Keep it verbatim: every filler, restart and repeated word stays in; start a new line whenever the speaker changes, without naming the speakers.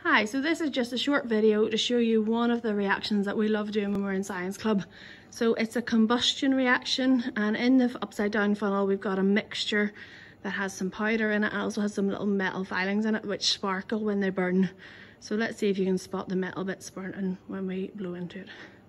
Hi, so this is just a short video to show you one of the reactions that we love doing when we're in science club. So it's a combustion reaction, and in the upside down funnel we've got a mixture that has some powder in it and also has some little metal filings in it which sparkle when they burn. So let's see if you can spot the metal bits burning when we blow into it.